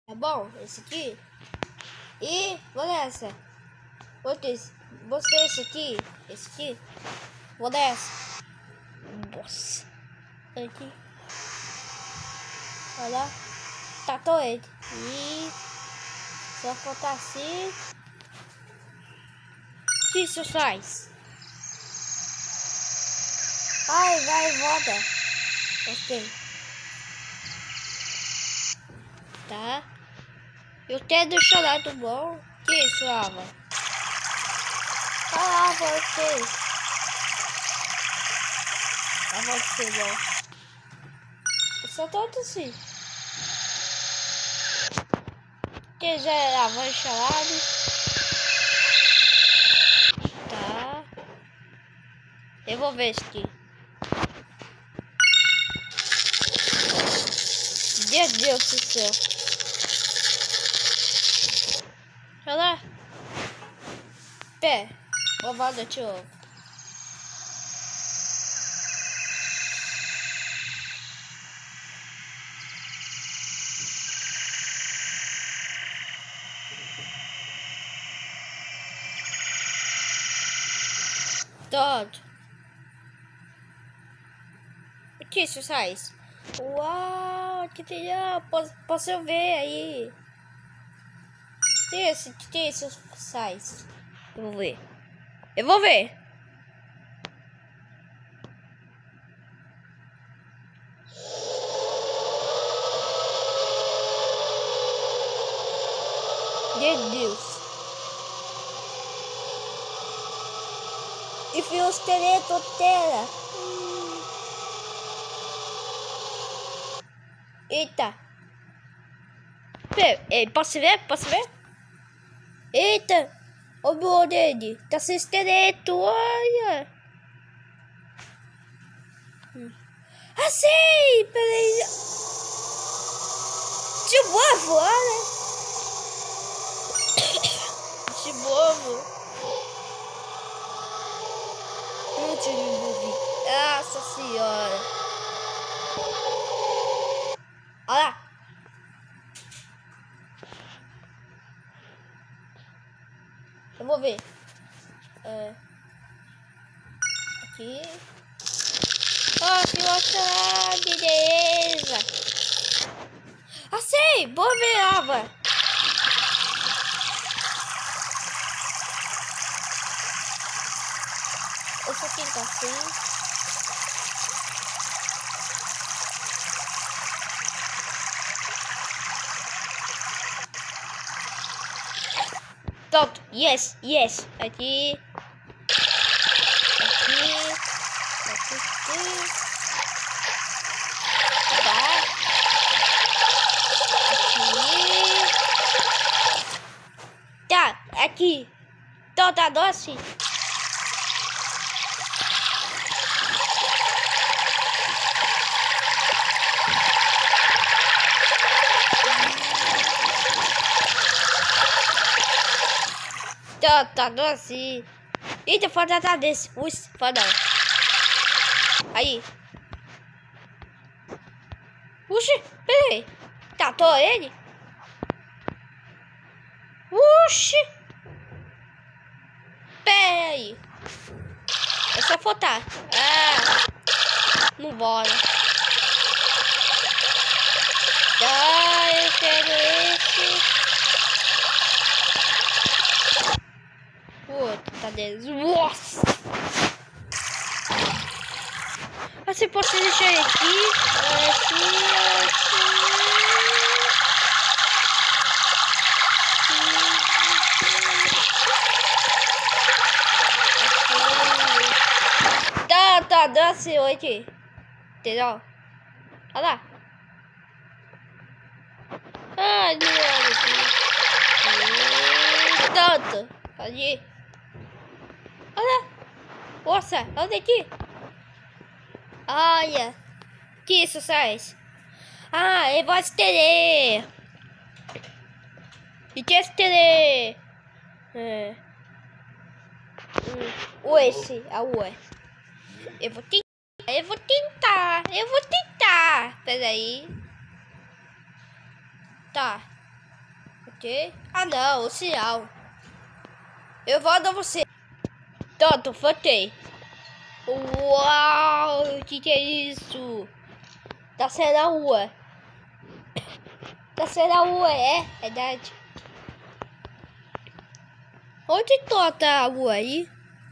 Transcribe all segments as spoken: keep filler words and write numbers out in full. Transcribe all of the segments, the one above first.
Tá bom? Esse aqui. E vou nessa. Outro, você esse aqui. Esse aqui. Vou nessa. Nossa. Aqui. Olha lá. Tatou ele. E só faltar assim. O que isso faz? Ai, vai, volta. Ok. Tá. Eu tenho deixado bom. Que isso, Ava? Ah, você. Ah, você, bom. Eu só tô assim. Que já era a voz chamada. Tá. Eu vou ver isso aqui. Meu Deus do céu. Olha lá. Pé. Ovada de ovo. Todo. O que isso faz? Uau, que legal. Posso, posso eu ver aí. Esse, que isso faz? Eu vou ver. Eu vou ver. Meu Deus. E fui os teletotera. Hum. Eita. Pera, posso ver? Posso ver? Eita. Olha o meu dele. Tá sem esqueleto. Olha. Hum. Ah, sei. Peraí. De novo, olha. De novo. Não te envolvi. Nossa senhora. Olha lá. Eu vou ver. É. Aqui. Oh, que outra beleza. Ah, sei. Boa verava. Esse aqui tá assim. Pronto. Yes, yes. Aqui. Aqui. Aqui. Aqui. Tá. Aqui. Tá. Aqui. Então tá doce. Tá, tá doce. Eita, falta tá desse. Ui, foda. Aí. Uxi, peraí. Tatou ele? Uxi. Peraí. É só fotar. Ah. Não bora. Ah, eu quero esse. O outro tá dentro. Nossa! Você pode deixar ele aqui. Aqui, aqui. Tá, tá, desce aqui. Entendeu? Olha lá. Ai, não olha aqui. Tanto. Pode ir. Olha. Nossa, olha aqui. Olha. Que isso faz? Ah, eu vou estender. E que estender? É. Hum. O esse, a ué. Eu vou tentar. Eu vou tentar. Eu vou tentar. Peraí. Tá. Que? Ah, não, o sinal. Eu voto você. Pronto, votei. Uau, o que, que é isso? Tá sendo a rua. Tá sendo a rua, é? É verdade. Onde tá a rua aí?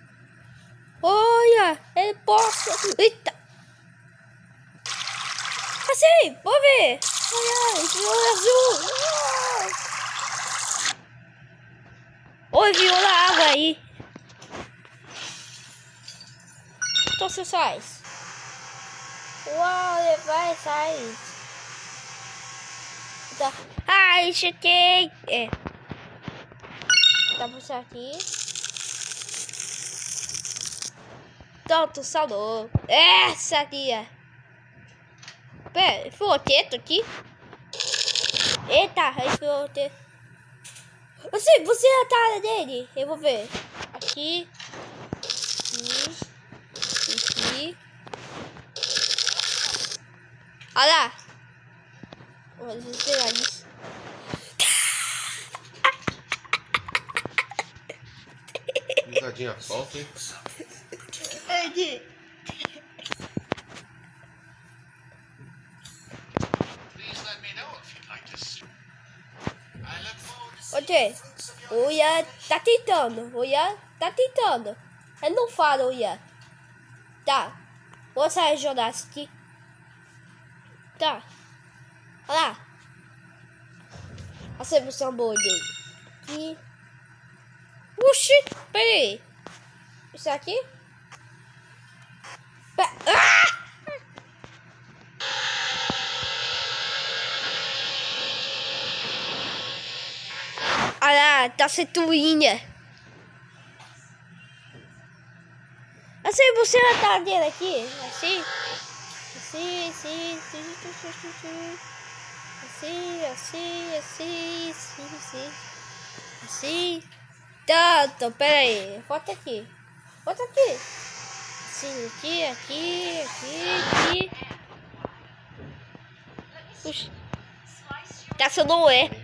Olha, ele posso. Eita! Assim, vou ver. Olha, viu azul. Oi, viu a água aí. Então você sai. Uau, ele vai sair. Tá. Ai, chutei. É. Tá por aqui. Pronto, salou. Essa aqui é. Pera, foi o teto aqui? Eita, aí foi o teto. Você, você é a cara dele. Eu vou ver. Aqui. Aqui. Aqui. Olha lá. Vou desligar isso. Risadinha falsa, hein? Edi. Ok. O Ian tá tentando. O Ian tá tentando. Ele não fala o Ian. Tá. Vou sair jogar aqui. Tá. Olha lá. A solução boa dele. Aqui. Oxi. Peraí. Isso aqui? Pera. Ah! Olha lá, tá centurinha. Assim, você na tá dele aqui. Assim. Assim, assim, assim, assim, assim. Assim, assim, assim, assim, assim. Assim. Tanto, pera aí. Bota aqui. Bota aqui. Assim, aqui, aqui, aqui, aqui. Puxa. Tá sendo um é.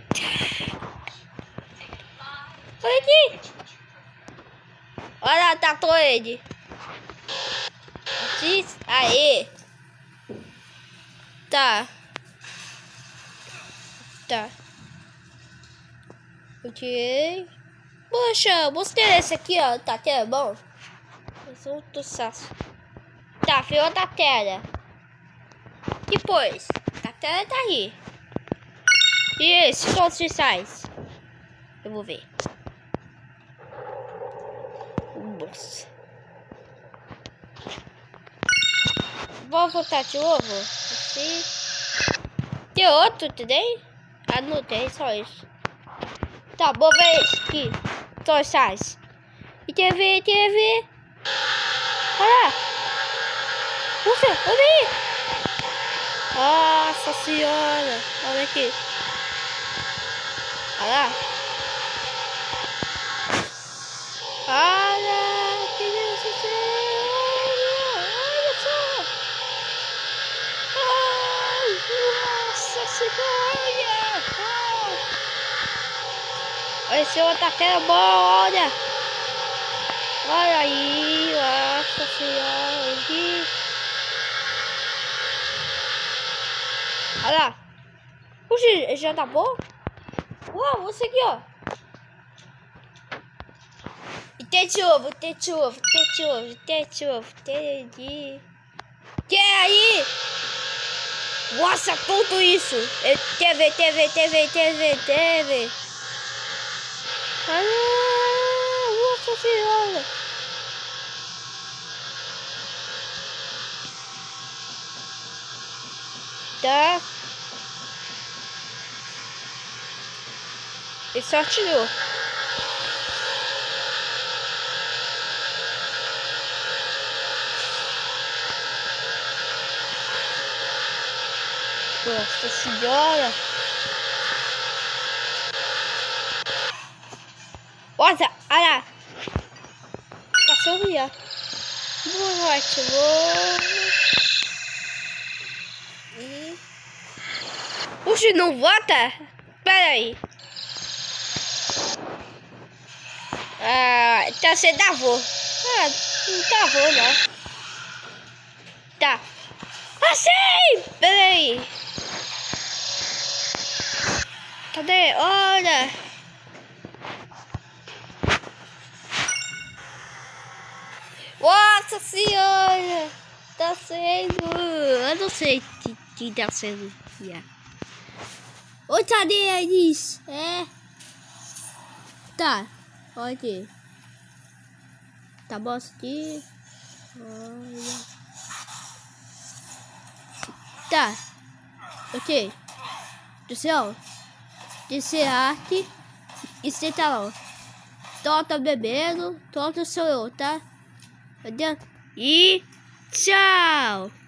Olha aqui. Olha, tatou ele. Aqui. Aí. Tá. Tá. Ok. Poxa, gostei desse aqui, ó. Tá até bom. Assunto saço. Tá, virou da tela. Depois, a tela tá aí. E esse, todos os sais. Eu vou ver. Nossa. Vou voltar de novo. Assim. Tem outro também? Ah, não tem, só isso. Tá, vou ver esse aqui. Só os sais. E T V, T V. Olha. Ufa, olha aí. Nossa senhora. Olha aqui. Olha lá. Olha. Que Deus do céu. Olha só. Ai, nossa senhora. Olha esse outro até é bom, olha. Olha aí. Nossa senhora. Aqui. Olha lá. Puxa, já tá bom? Uau, você aqui, ó. E tem de ovo, tem de ovo, tem de ovo, tem de ovo, tem de... Que aí? Nossa, tudo isso. T V, T V, T V, T V, T V. Ah, nossa senhora. Tá. E só tirou. Nossa senhora. Olha, olha. Passou ali, ó. Boa, ativou. E... Puxa, não volta? Pera aí. Ah, tá, você travou. Ah, não travou, não. Tá. Assim! Peraí. Cadê? Olha. Nossa senhora. Tá sendo... Eu não sei se, se tá sendo... Yeah. Oi, cadê a Alice? É. Tá. Olha aqui. Tá bom aqui. Olha. Tá. Ok. Do céu. Descer arte. E você tá lá. Tô, tô bebendo. Tô, tô sou eu, tá? Entendeu? E tchau.